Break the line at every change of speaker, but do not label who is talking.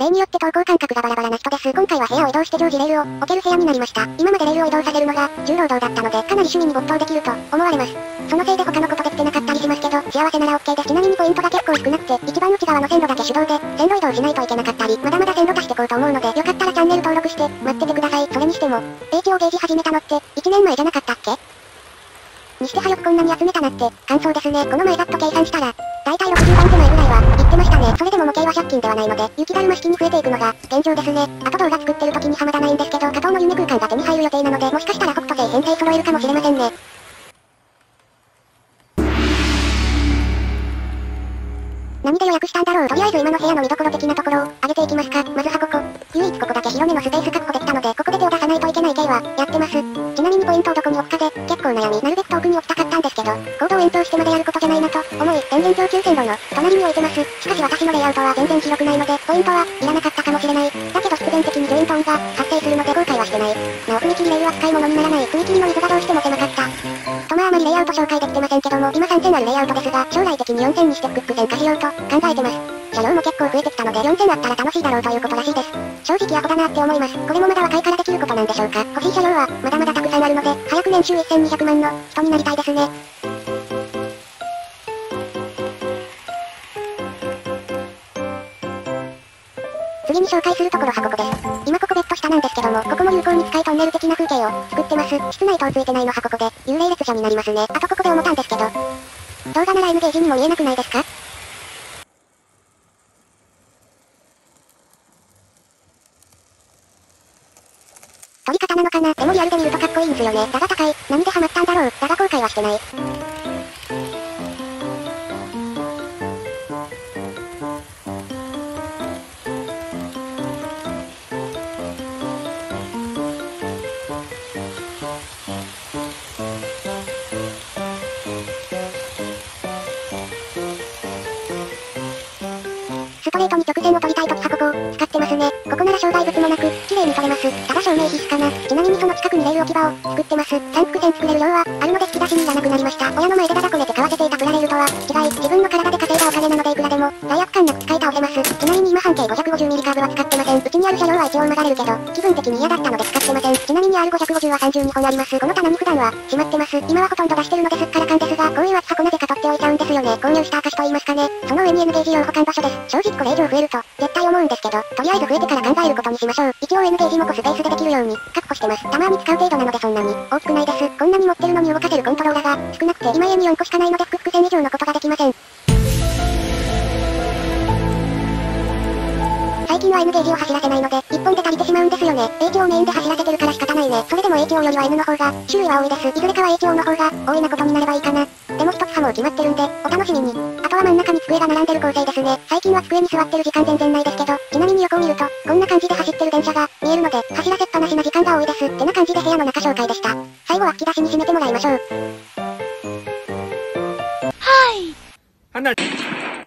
例によって投稿感覚がバラバラな人です。今回は部屋を移動して常時レールを置ける部屋になりました。今までレールを移動させるのが重労働だったので、かなり趣味に没頭できると思われます。そのせいで他のことできてなかったりしますけど、幸せなら OK です。ちなみにポイントが結構少なくて、一番内側の線路だけ手動で、線路移動しないといけなかったり、まだまだ線路足してこうと思うので、よかったらチャンネル登録して、待っててください。それにしても、HO ゲージ始めたのって、1年前じゃなかったっけにしてはよくこんなに集めたなって、感想ですね。この前ざっと計算したら、だいたい60番手前ぐらいは、言ってましたね。それでも模型は借金ではないので、雪だるま式に増えていくのが、現状ですね。あと動画作ってる時にはまだないんですけど、加藤の夢空間が手に入る予定なので、もしかしたら北斗星編成揃えるかもしれませんね。何で予約したんだろう。とりあえず今の部屋の見どころ的なところを上げていきますか。まずはここ。唯一ここだけ広めのスペース確保できたので、ここで手を出さないといけない系は、やってます。ちなみにポイントをどこに置くかで、結構悩み、なるべく遠くに置きたかったんですけど、コードを延長してまでやることじゃないなと、思い、電源上級線路の、隣に置いてます。しかし私のレイアウトは全然広くないので、ポイントはいらなかったかもしれない。だけど必然的にジョイント音が発生するので後悔はしてない。なお踏切レールは使い物にならない。踏切の水がどうしても狭かった。とまああまりレイアウト紹介できてませんけども、今3000あるレイアウトですが、将来的に4000にしてクック線化しようと考えてます。車両も結構増えてきたので4000あったら楽しいだろうということらしいです。正直アホだなって思います。これもまだ若いからできることなんでしょうか。欲しい車両はまだまだたくさんあるので、早く年収1200万の人になりたいですね。次に紹介するところはここです。今ここベッド下なんですけども、ここも有効に使いトンネル的な風景を作ってます。室内灯ついてないのはここで、幽霊列車になりますね。あとここで思ったんですけど、動画なら N ゲージにも見えなくないですか？取り方なのかな？でもリアルで見るとかっこいいんすよね。だが高い。何でハマったんだろう。だが後悔はしてない。ストレートに直線を取りたいときはここを使ってますね。ここなら障害物もなく、綺麗に取れます。ただ照明必須かな。ちなみにその近くにレール置き場を作ってます。三伏線作れる量はあるので引き出しにいらなくなりました。親の前でダダこねて買わせていたプラレールとは違い、自分の体で稼いだお金なのでいくらでも罪悪感なく使い倒せます。ちなみに今半径550ミリカーブは使ってません。うちにある車両は一応混ざれるけど、気分的に嫌だったので使ってません。ちなみに R550 は32本あります。この棚に普段はしまってます。今はほとんど出してるのですっからかんですが、こういう厚箱なぜか取っておいちゃうんですよね。購入した証と言いますかね。その上に N ゲージ用保管場所です。正直これ以上増えると、絶対思うんですけど、とりあえず増えてから考えることにしましょう。一応 N ゲージもスペースでできるように確保してます。たまに使う程度なのでそんなに大きくないです。こんなに持ってるのに動かせるコントローラーが少なくて今家に4個しかないので複線以上のことができません。最近は N ゲージを走らせないので、1本で足りてしまうんですよね。HO メインで走らせてるから仕方ないね。それでも HO よりは N の方が、種類は多いです。いずれかは HO の方が、多いなことになればいいかな。でも一つはもう決まってるんで、お楽しみに。あとは真ん中に机が並んでる構成ですね。最近は机に座ってる時間全然ないですけど、ちなみに横を見ると、こんな感じで走ってる電車が、見えるので、走らせっぱなしな時間が多いです。ってな感じで部屋の中紹介でした。最後は吹き出しに締めてもらいましょう。
はい。